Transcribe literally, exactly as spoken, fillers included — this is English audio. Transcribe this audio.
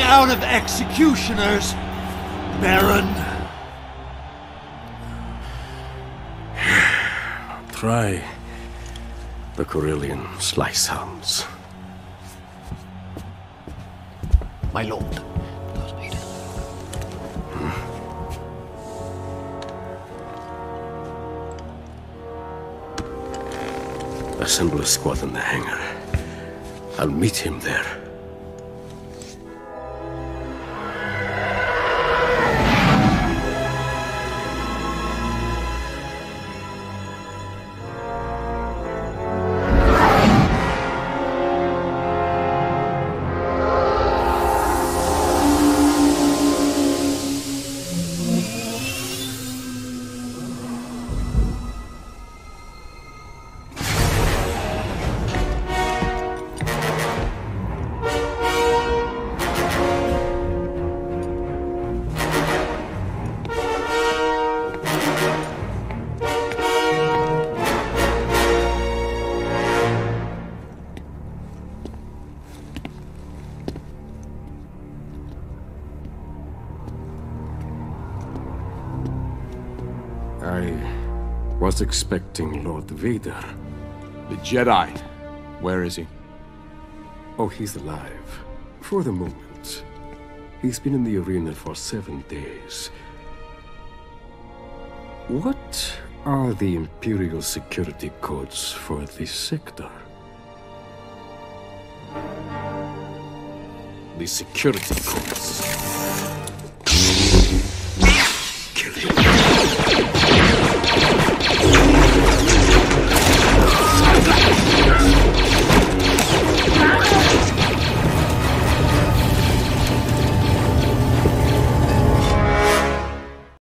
out of executioners, Baron. Try the Merillion slice hounds. My lord. Assemble a squad in the hangar. I'll meet him there. I was expecting Lord Vader. The Jedi. Where is he? Oh, he's alive. For the moment. He's been in the arena for seven days. What are the Imperial security codes for this sector? The security codes.